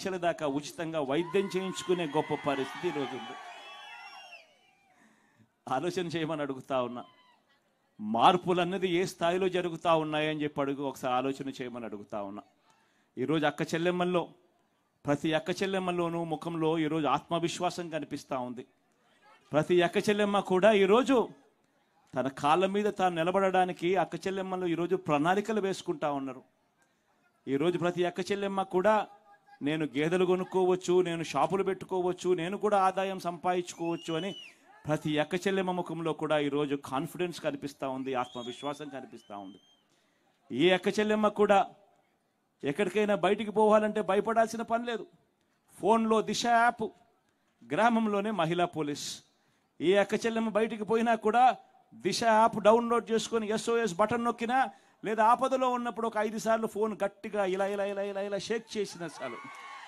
లక్షల దాకా ఉచితంగా వైద్యం చేయించుకునే గొప్ప పరిస్థితి ఈరోజు ఉంది. ఆలోచన చేయమని అడుగుతా ఉన్నా. మార్పులు అన్నది ఏ స్థాయిలో జరుగుతూ ఉన్నాయని చెప్పి ఒకసారి ఆలోచన చేయమని అడుగుతా ఉన్నా. ఈరోజు అక్క చెల్లెమ్మల్లో ప్రతి అక్క చెల్లెమ్మల్లోనూ ముఖంలో ఈరోజు ఆత్మవిశ్వాసం కనిపిస్తూ ఉంది. ప్రతి అక్క చెల్లెమ్మ కూడా ఈరోజు తన కాళ్ళ మీద తాను నిలబడడానికి అక్క చెల్లెమ్మలు ఈరోజు ప్రణాళికలు వేసుకుంటా ఉన్నారు. ఈరోజు ప్రతి అక్క చెల్లెమ్మ కూడా నేను గేదెలు కొనుక్కోవచ్చు, నేను షాపులు పెట్టుకోవచ్చు, నేను కూడా ఆదాయం సంపాదించుకోవచ్చు అని ప్రతి అక్క చెల్లెమ్మ ముఖంలో కూడా ఈరోజు కాన్ఫిడెన్స్ కనిపిస్తూ ఉంది, ఆత్మవిశ్వాసం కనిపిస్తూ ఉంది. ఏ అక్క చెల్లెమ్మ కూడా ఎక్కడికైనా బయటికి పోవాలంటే భయపడాల్సిన పని లేదు. ఫోన్లో దిశ యాప్, గ్రామంలోనే మహిళా పోలీస్. ఏ అక్క చెల్లెమ్మ బయటికి పోయినా కూడా దిశ యాప్ డౌన్లోడ్ చేసుకొని SOS బటన్ నొక్కినా, లేదా ఆపదలో ఉన్నప్పుడు ఒక 5 సార్లు ఫోన్ గట్టిగా ఇలా ఇలా ఇలా ఇలా ఇలా షేక్ చేసిన చాలు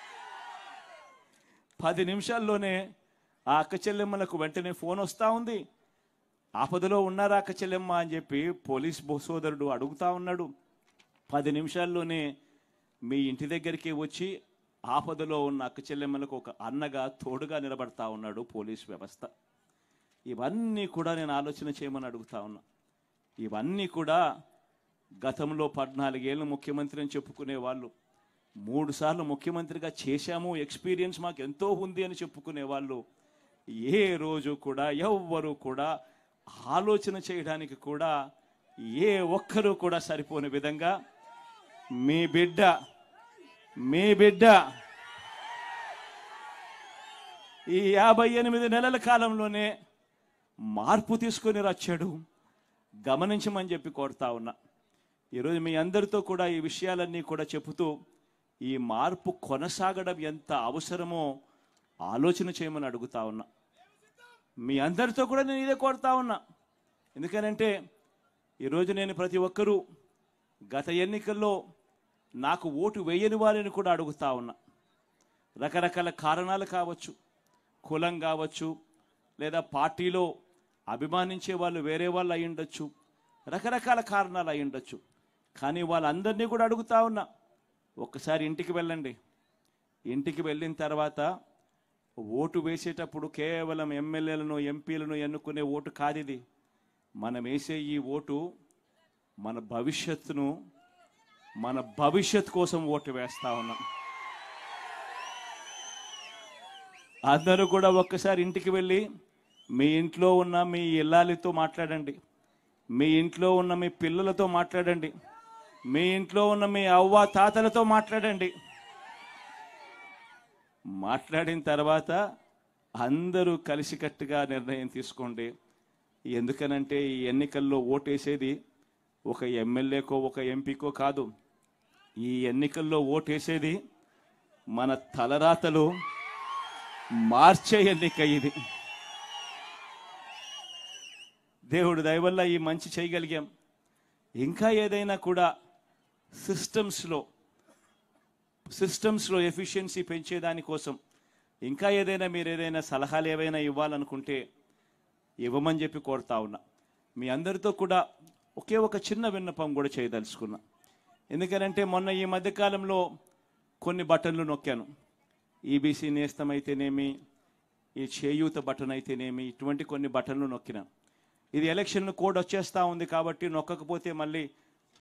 10 నిమిషాల్లోనే ఆ అక్క చెల్లెమ్మలకు వెంటనే ఫోన్ వస్తూ ఉంది. ఆపదలో ఉన్నారా అక్క చెల్లెమ్మ అని చెప్పి పోలీస్ సోదరుడు అడుగుతా ఉన్నాడు. 10 నిమిషాల్లోనే మీ ఇంటి దగ్గరికి వచ్చి ఆపదలో ఉన్న అక్క చెల్లెమ్మలకు ఒక అన్నగా తోడుగా నిలబడతా ఉన్నాడు పోలీస్ వ్యవస్థ. ఇవన్నీ కూడా నేను ఆలోచన చేయమని అడుగుతా ఉన్నా. ఇవన్నీ కూడా గతంలో 14 ఏళ్ళు ముఖ్యమంత్రి అని చెప్పుకునే వాళ్ళు, 3 సార్లు ముఖ్యమంత్రిగా చేశాము, ఎక్స్పీరియన్స్ మాకు ఎంతో ఉంది అని చెప్పుకునే వాళ్ళు ఏ రోజు కూడా ఎవ్వరూ కూడా ఆలోచన చేయడానికి కూడా ఏ ఒక్కరూ కూడా సరిపోని విధంగా మీ బిడ్డ ఈ 58 నెలల కాలంలోనే మార్పు తీసుకొని వచ్చాడు. గమనించమని చెప్పి కోరుతా ఉన్నా. ఈరోజు మీ అందరితో కూడా ఈ విషయాలన్నీ కూడా చెబుతూ ఈ మార్పు కొనసాగడం ఎంత అవసరమో ఆలోచన చేయమని అడుగుతా ఉన్నా. మీ అందరితో కూడా నేను ఇదే కోరుతా ఉన్నా. ఎందుకనంటే ఈరోజు నేను ప్రతి ఒక్కరూ గత ఎన్నికల్లో నాకు ఓటు వేయని వారిని కూడా అడుగుతా ఉన్నా. రకరకాల కారణాలు కావచ్చు, కులం కావచ్చు, లేదా పార్టీలో అభిమానించే వాళ్ళు వేరే వాళ్ళు అయి ఉండొచ్చు, రకరకాల కారణాలు అయి ఉండొచ్చు. కానీ వాళ్ళందరినీ కూడా అడుగుతా ఉన్నా, ఒక్కసారి ఇంటికి వెళ్ళండి. ఇంటికి వెళ్ళిన తర్వాత ఓటు వేసేటప్పుడు కేవలం ఎమ్మెల్యేలను ఎంపీలను ఎన్నుకునే ఓటు కాదు ఇది. మనం వేసే ఈ ఓటు మన భవిష్యత్తు కోసం ఓటు వేస్తా ఉన్నాం. అందరూ కూడా ఒక్కసారి ఇంటికి వెళ్ళి మీ ఇంట్లో ఉన్న మీ ఇల్లాలితో మాట్లాడండి, మీ ఇంట్లో ఉన్న మీ పిల్లలతో మాట్లాడండి, మీ ఇంట్లో ఉన్న మీ అవ్వ తాతలతో మాట్లాడండి. మాట్లాడిన తర్వాత అందరూ కలిసికట్టుగా నిర్ణయం తీసుకోండి. ఎందుకనంటే ఈ ఎన్నికల్లో ఓటేసేది ఒక ఎమ్మెల్యేకో ఒక ఎంపీకో కాదు. ఈ ఎన్నికల్లో ఓటేసేది మన తలరాతలు మార్చే ఎన్నిక ఇది. దేవుడు దయ వల్ల ఈ మంచి చేయగలిగాం. ఇంకా ఏదైనా కూడా సిస్టమ్స్లో ఎఫిషియన్సీ పెంచేదానికోసం ఇంకా ఏదైనా మీరు ఏదైనా సలహాలు ఏవైనా ఇవ్వాలనుకుంటే ఇవ్వమని చెప్పి కోరుతా ఉన్నా. మీ అందరితో కూడా ఒకే ఒక చిన్న విన్నపం కూడా చేయదలుచుకున్నా. ఎందుకనంటే మొన్న ఈ మధ్యకాలంలో కొన్ని బటన్లు నొక్కాను. ఈబీసీ నేస్తం అయితేనేమి, ఈ చేయూత బటన్ అయితేనేమి, ఇటువంటి కొన్ని బటన్లు నొక్కినా. ఇది ఎలక్షన్ కోడ్ వచ్చేస్తూ ఉంది కాబట్టి నొక్కకపోతే మళ్ళీ